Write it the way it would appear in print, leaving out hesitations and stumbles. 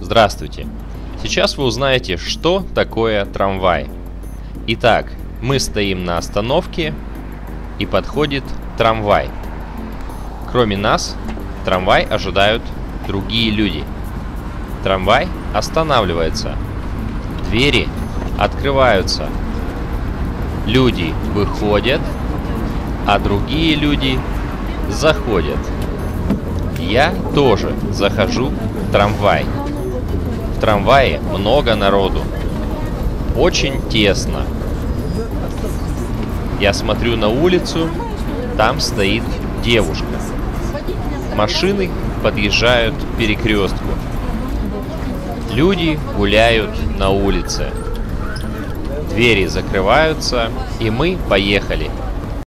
Здравствуйте! Сейчас вы узнаете, что такое трамвай. Итак, мы стоим на остановке и подходит трамвай. Кроме нас, трамвай ожидают другие люди. Трамвай останавливается. Двери открываются. Люди выходят, а другие люди заходят. Я тоже захожу в трамвай. В трамвае много народу. Очень тесно. Я смотрю на улицу, там стоит девушка. Машины подъезжают к перекрестку. Люди гуляют на улице. Двери закрываются, и мы поехали.